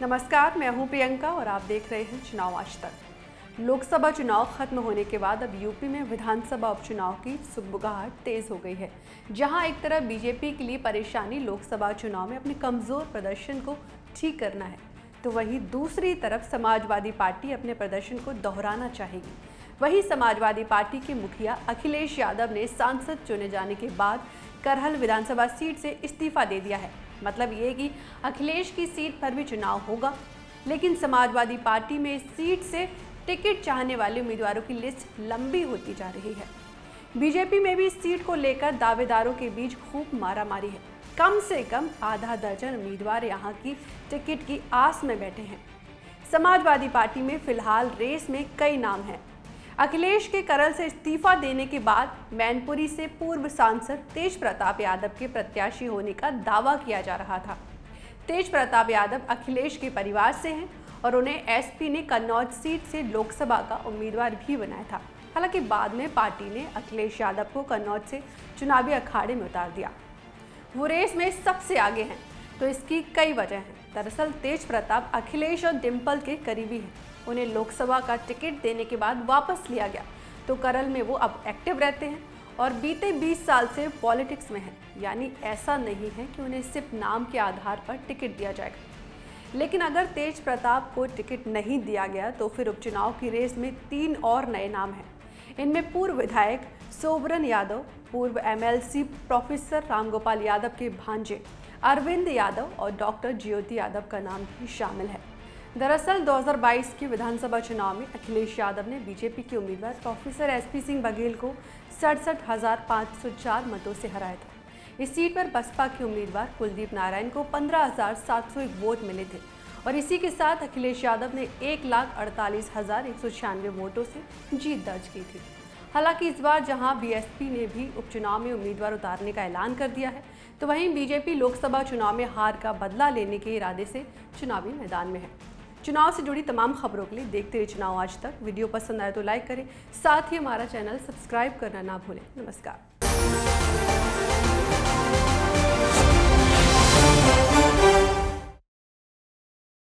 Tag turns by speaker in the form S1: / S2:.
S1: नमस्कार, मैं हूं प्रियंका और आप देख रहे हैं चुनाव आज तक। लोकसभा चुनाव खत्म होने के बाद अब यूपी में विधानसभा उपचुनाव की सुगबुगाहट तेज हो गई है। जहां एक तरफ बीजेपी के लिए परेशानी लोकसभा चुनाव में अपने कमजोर प्रदर्शन को ठीक करना है, तो वहीं दूसरी तरफ समाजवादी पार्टी अपने प्रदर्शन को दोहराना चाहेगी। वहीं समाजवादी पार्टी के मुखिया अखिलेश यादव ने सांसद चुने जाने के बाद करहल विधानसभा सीट से इस्तीफा दे दिया है। मतलब ये कि अखिलेश की सीट पर भी चुनाव होगा, लेकिन समाजवादी पार्टी में इस सीट से टिकट चाहने वाले उम्मीदवारों की लिस्ट लंबी होती जा रही है। बीजेपी में भी इस सीट को लेकर दावेदारों के बीच खूब मारामारी है। कम से कम आधा दर्जन उम्मीदवार यहां की टिकट की आस में बैठे हैं। समाजवादी पार्टी में फिलहाल रेस में कई नाम हैं। अखिलेश के करल से इस्तीफा देने के बाद मैनपुरी से पूर्व सांसद तेज प्रताप यादव के प्रत्याशी होने का दावा किया जा रहा था। तेज प्रताप यादव अखिलेश के परिवार से हैं और उन्हें एसपी ने कन्नौज सीट से लोकसभा का उम्मीदवार भी बनाया था। हालांकि बाद में पार्टी ने अखिलेश यादव को कन्नौज से चुनावी अखाड़े में उतार दिया। वो रेस में सबसे आगे हैं, तो इसकी कई वजह हैं। दरअसल तेज प्रताप अखिलेश और डिम्पल के करीबी हैं। उन्हें लोकसभा का टिकट देने के बाद वापस लिया गया, तो करल में वो अब एक्टिव रहते हैं और बीते 20 साल से पॉलिटिक्स में हैं। यानी ऐसा नहीं है कि उन्हें सिर्फ नाम के आधार पर टिकट दिया जाएगा। लेकिन अगर तेज प्रताप को टिकट नहीं दिया गया तो फिर उपचुनाव की रेस में 3 और नए नाम हैं। इनमें पूर्व विधायक सोबरन यादव, पूर्व एमएलसी प्रोफेसर रामगोपाल यादव के भांजे अरविंद यादव और डॉक्टर ज्योति यादव का नाम भी शामिल है। दरअसल 2022 के विधानसभा चुनाव में अखिलेश यादव ने बीजेपी के उम्मीदवार प्रोफेसर एसपी सिंह बघेल को 67,504 मतों से हराया था। इस सीट पर बसपा के उम्मीदवार कुलदीप नारायण को 15,701 वोट मिले थे और इसी के साथ अखिलेश यादव ने 1,48,196 वोटों से जीत दर्ज की थी। हालांकि इस बार जहां बीएसपी ने भी उपचुनाव में उम्मीदवार उतारने का ऐलान कर दिया है, तो वहीं बीजेपी लोकसभा चुनाव में हार का बदला लेने के इरादे से चुनावी मैदान में है। चुनाव से जुड़ी तमाम खबरों के लिए देखते रहिए चुनाव आज तक। वीडियो पसंद आए तो लाइक करें, साथ ही हमारा चैनल सब्सक्राइब करना ना भूलें। नमस्कार।